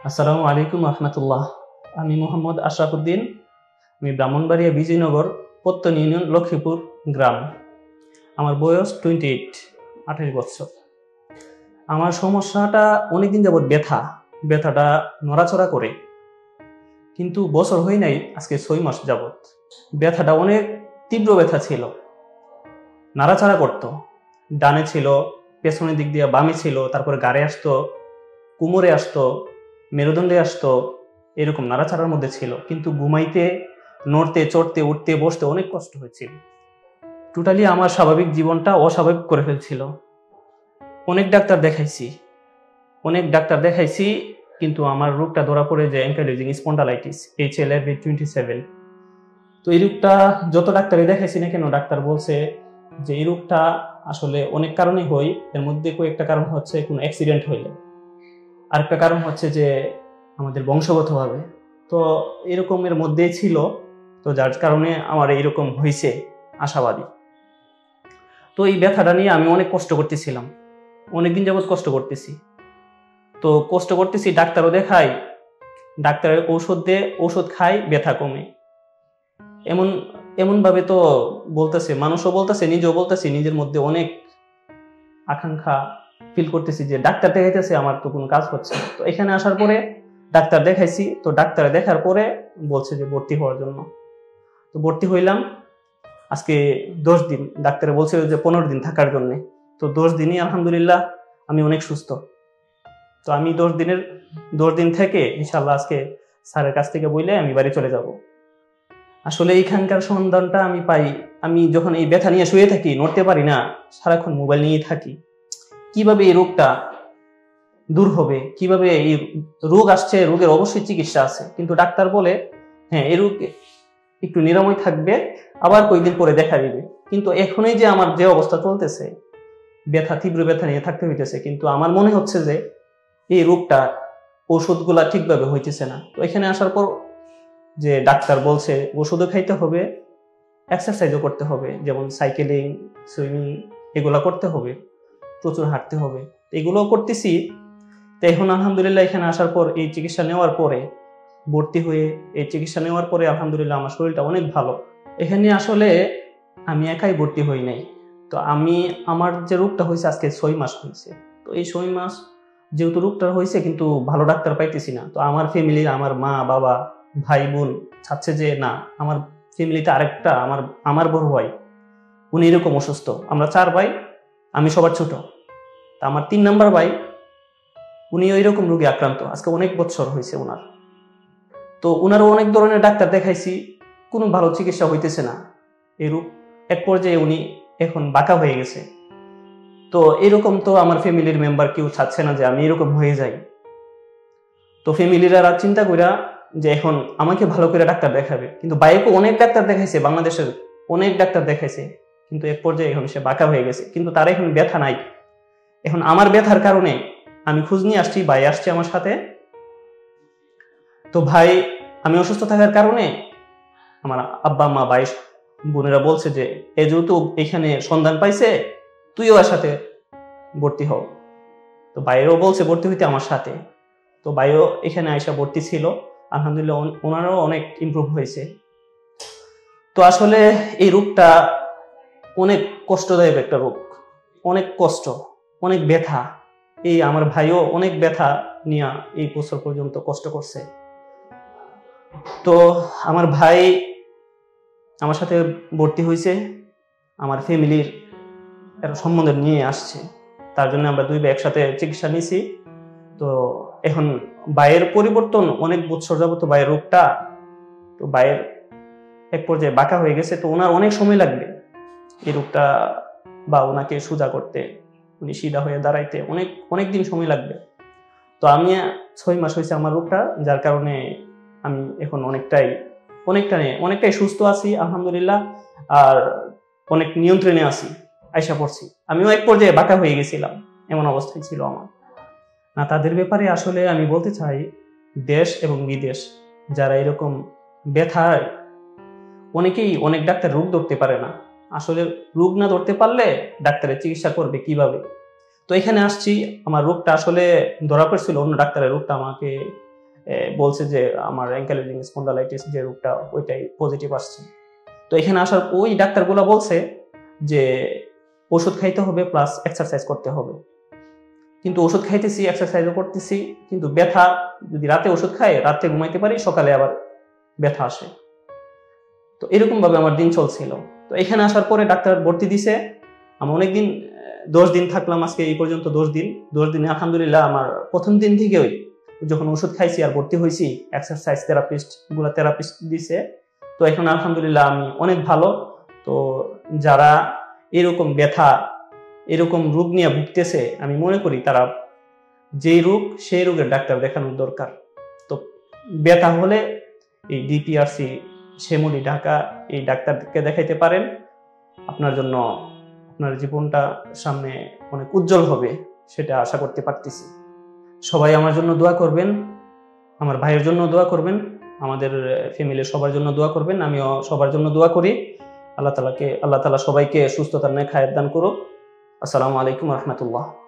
আসসালামু আলাইকুম রহমতুল্লাহ। আমি মোহাম্মদ আশরাফুদ্দিন। আমি ব্রাহ্মণবাড়িয়া বিজয়নগর পত্তন ইউনিয়ন লক্ষ্মীপুর গ্রাম। আমার বয়স 28, 28 বছর। আমার সমস্যাটা অনেকদিন যাবৎ ব্যথাটা নড়াচড়া করে, কিন্তু বছর হয় নাই, আজকে 6 মাস যাবৎ। ব্যথাটা অনেক তীব্র ব্যথা ছিল, নাড়াচাড়া করতো, ডানে ছিল, পেছনের দিক দিয়ে বামে ছিল, তারপরে গাড়ে আসতো, কোমরে আসতো, মেরুদণ্ডে আসতো, এরকম নাড়াচাড়ার মধ্যে ছিল। কিন্তু ঘুমাইতে, নড়তে, চড়তে, উঠতে, বসতে অনেক কষ্ট হয়েছিল। টোটালি আমার স্বাভাবিক জীবনটা অস্বাভাবিক করে ফেলছিল। অনেক ডাক্তার দেখাইছি, কিন্তু আমার রোগটা ধরা পড়ে যে অ্যাঙ্কাইলোজিং স্পন্ডালাইটিস, HLA-B27। তো এই রোগটা যত ডাক্তারই দেখাইছি না কেন, ডাক্তার বলছে যে এই রোগটা আসলে অনেক কারণেই হয়। এর মধ্যে কয়েকটা কারণ হচ্ছে কোনো অ্যাক্সিডেন্ট হইলে, আরেকটা কারণ হচ্ছে যে আমাদের বংশগতভাবে। তো এরকমের মধ্যেই ছিল, তো যার কারণে আমার এইরকম হয়েছে আশাবাদী। তো এই ব্যথাটা নিয়ে আমি অনেক কষ্ট করতেছিলাম, অনেকদিন যাবৎ কষ্ট করতেছি, ডাক্তারও দেখাই, ডাক্তারের ঔষধ খাই, ব্যথা কমে। এমনভাবে তো বলতেছে, মানুষও বলতেছে, নিজেও বলতেছি, নিজের মধ্যে অনেক আকাঙ্ক্ষা ফিল করতেছি যে ডাক্তার দেখাইতেছে, আমার তো কোনো কাজ হচ্ছে না। তো এখানে আসার পরে ডাক্তার দেখাইছি, তো ডাক্তার দেখার পরে বলছে যে ভর্তি হওয়ার জন্য। তো ভর্তি হইলাম। আজকে 10 দিন, ডাক্তারে বলছিল যে 15 দিন থাকার জন্য। তো 10 দিনই আলহামদুলিল্লাহ আমি অনেক সুস্থ। তো আমি 10 দিন থেকে ইনশাল্লাহ আজকে স্যারের কাছ থেকে বইলে আমি বাড়ি চলে যাব। আসলে এইখানকার সন্ধানটা আমি পাই, আমি যখন এই ব্যথা নিয়ে শুয়ে থাকি, নড়তে পারি না, সারাক্ষণ মোবাইল নিয়ে থাকি, কিভাবে এই রোগটা দূর হবে, কিভাবে এই রোগ আসছে, রোগের অবশ্যই চিকিৎসা আছে, কিন্তু ডাক্তার বলে হ্যাঁ এই রোগ একটু নিরাময় থাকবে, আবার কয়েকদিন পরে দেখা দিবে। কিন্তু এখনই যে আমার যে অবস্থা চলতেছে, তীব্র ব্যথা নিয়ে থাকতে হইতেছে, কিন্তু আমার মনে হচ্ছে যে এই রোগটা ওষুধগুলা ঠিকভাবে হইতেছে না। তো এখানে আসার পর যে ডাক্তার বলছে ওষুধও খাইতে হবে, এক্সারসাইজও করতে হবে, যেমন সাইকেলিং, সুইমিং, এগুলা করতে হবে, প্রচুর হাঁটতে হবে, এগুলোও করতেছি। তো এখন আলহামদুলিল্লাহ এখানে আসার পর, এই চিকিৎসা নেওয়ার পরে, ভর্তি হয়ে এই চিকিৎসা নেওয়ার পরে আলহামদুলিল্লাহ আমার শরীরটা অনেক ভালো। এখানে আসলে আমি একাই ভর্তি হই নাই। তো আমার যে রোগটা হয়েছে আজকে 6 মাস হয়েছে। তো এই 6 মাস যেহেতু রোগটা হয়েছে, কিন্তু ভালো ডাক্তার পাইতেছি না। তো আমার ফ্যামিলির, আমার মা বাবা ভাই বোন চাচ্ছে যে না, আমার ফ্যামিলিতে আরেকটা আমার বড় ভাই, উনি এরকম অসুস্থ। আমরা 4 ভাই, আমি সবার ছোট। তা আমার 3 নাম্বার ভাই, উনি ওইরকম রোগে আক্রান্ত, আজকে অনেক বছর হয়েছে ওনার। তো ওনারও অনেক ধরনের ডাক্তার দেখাইছি, কোনো ভালো চিকিৎসা হইতেছে না। এই রোগ এক পর্যায়ে উনি এখন বাঁকা হয়ে গেছে। তো এরকম তো আমার ফ্যামিলির মেম্বার কেউ চাচ্ছে না যে আমি এরকম হয়ে যাই। তো ফ্যামিলিরা চিন্তা কইরা যে এখন আমাকে ভালো করে ডাক্তার দেখাবে, কিন্তু বাইরেও অনেক ডাক্তার দেখাইছে, বাংলাদেশের অনেক ডাক্তার দেখাইছে, কিন্তু এক পর্যায়ে এখন সে বাঁকা হয়ে গেছে। কিন্তু তার এখন ব্যথা নাই। এখন আমার ব্যথার কারণে আমি খোঁজ নিয়ে আসছি, ভাই আসছে আমার সাথে। তো ভাই, আমি অসুস্থ থাকার কারণে আমার আব্বা মা ভাই বোনেরা বলছে যে যেহেতু এখানে সন্ধান পাইছে, তুইও এর সাথে ভর্তি হও। তো ভাইয়েরও বলছে ভর্তি হইতে আমার সাথে। তো ভাইও এখানে আইসা ভর্তি ছিল, আলহামদুলিল্লাহ ওনারও অনেক ইমপ্রুভ হয়েছে। তো আসলে এই রোগটা অনেক কষ্টদায়ক একটা রোগ, অনেক কষ্ট, অনেক ব্যথা। এই আমার ভাইও অনেক ব্যথা নিয়ে এই বছর পর্যন্ত কষ্ট করছে। তো আমার ভাই আমার সাথে ভর্তি হয়েছে, আমার ফ্যামিলির একটা সম্বন্ধ নিয়ে আসছে, তার জন্য আমরা 2 ভাই একসাথে চিকিৎসা নিয়েছি। তো এখন ভাইয়ের পরিবর্তন, অনেক বছর যাবত ভাইয়ের রোগটা, তো ভাইয়ের এক পর্যায়ে বাঁকা হয়ে গেছে। তো ওনার অনেক সময় লাগবে এই রোগটা, বা ওনাকে সোজা করতে, উনি সিধা হয়ে দাঁড়াইতে অনেক দিন সময় লাগবে। তো আমি 6 মাস হয়েছে আমার রোগটা, যার কারণে আমি এখন অনেকটাই সুস্থ আছি আলহামদুলিল্লাহ, আর অনেক নিয়ন্ত্রণে আছি, আইসা পড়ছি। আমিও এক পর্যায়ে বাঁকা হয়ে গেছিলাম, এমন অবস্থায় ছিল আমার। না, তাদের ব্যাপারে আসলে আমি বলতে চাই, দেশ এবং বিদেশ যারা এরকম ব্যথায়, অনেক ডাক্তার রোগ ধরতে পারে না। আসলে রোগ না ধরতে পারলে ডাক্তারের চিকিৎসা করবে কিভাবে? তো এখানে আসছি, আমার রোগটা আসলে ধরা পড়ছিল, অন্য ডাক্তারের রোগটা আমাকে বলছে যে আমার অ্যাঙ্কাইলোজিং স্পন্ডালাইটিস যে রোগটা ওইটাই পজিটিভ আসছে। তো এখানে আসার ওই ডাক্তারগুলো বলছে যে ওষুধ খাইতে হবে প্লাস এক্সারসাইজ করতে হবে, কিন্তু ওষুধ খাইতেছি এক্সারসাইজও করতেছি, কিন্তু ব্যথা যদি রাতে ওষুধ খাই রাতে ঘুমাইতে পারি, সকালে আবার ব্যথা আসে। তো এরকম ভাবে আমার দিন চলছিল। তো এখানে আসার পরে ডাক্তার ভর্তি দিছে, আমি অনেকদিন 10 দিন থাকলাম, আজকে এই পর্যন্ত 10 দিনে আলহামদুলিল্লাহ আমার প্রথম দিন থেকে যখন ওষুধ খাইছি আর ভর্তি হয়েছি এক্সারসাইজ থেরাপিস্ট দিছে, তো এখন আলহামদুলিল্লাহ আমি অনেক ভালো। তো যারা এরকম ব্যথা এরকম রোগ নিয়ে ভুগতেছে, আমি মনে করি তারা যেই রোগ সেই রোগের ডাক্তার দেখানোর দরকার। তো ব্যথা হলে এই ডিপিআরসি শ্যামলী ঢাকা এই ডাক্তারকে দেখাইতে পারেন, আপনার জন্য আপনার জীবনটা সামনে অনেক উজ্জ্বল হবে সেটা আশা করতে পারতেছি। সবাই আমার জন্য দোয়া করবেন, আমার ভাইয়ের জন্য দোয়া করবেন, আমাদের ফ্যামিলির সবার জন্য দোয়া করবেন, আমিও সবার জন্য দোয়া করি। আল্লাহ তাআলা সবাইকে সুস্থতার নেক হায়াত দান করুক। আসসালামু আলাইকুম ওয়া রাহমাতুল্লাহ।